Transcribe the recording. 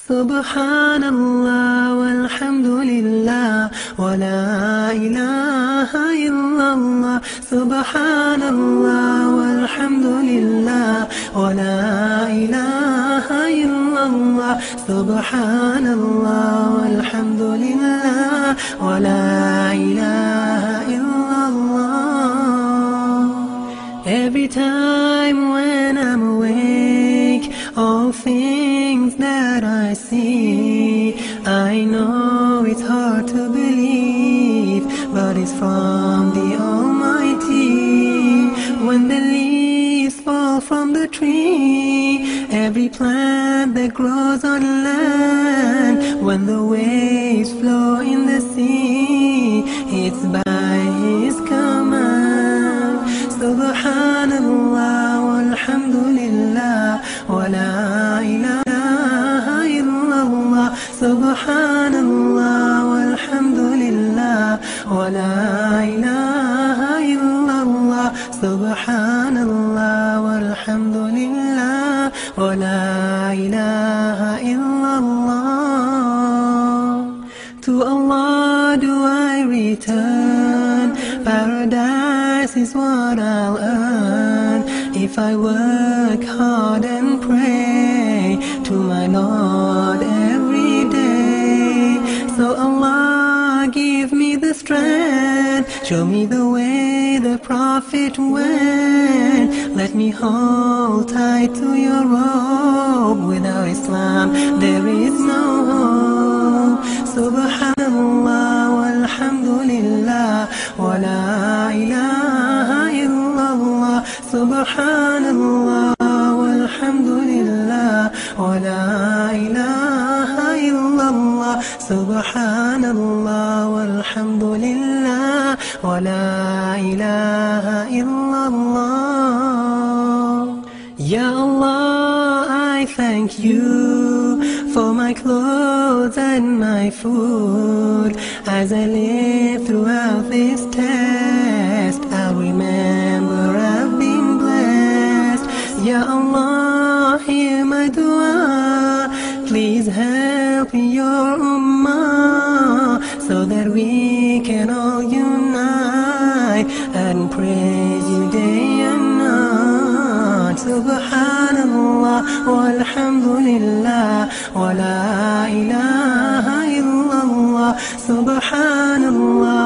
Subhanallah walhamdulillah wa la ilaha illallah. Subhanallah walhamdulillah wa la ilaha illallah. Subhanallah walhamdulillah wa la ilaha illallah. Every time when I'm awake, all things that I see, I know it's hard to believe, but it's from the Almighty. When the leaves fall from the tree, every plant that grows on land, when the waves flow in the sea, it's by His command. Subhanallah walhamdulillah wa la ilaha illallah. Subhanallah walhamdulillah wa la ilaha illallah. Subhanallah walhamdulillah wa la ilaha illallah. To Allah do I return, paradise is what I'll earn if I work hard and pray to my Lord every day. So Allah give me the strength, show me the way the Prophet went. Let me hold tight to your rope. Without Islam there is no hope. Subhanallah walhamdulillah wa la ilaha illallah. Subhanallah walhamdulillah wa la ilaha illallah. Subhanallah walhamdulillah wa la ilaha illallah. Ya Allah, I thank you for my clothes and my food. As I live throughout this test, I'll remember I've been blessed. Ya Allah, hear my dua. Please help your ummah so that we can all unite and praise you day and night. Subhanallah walhamdulillah wa la ilaha illallah. Subhanallah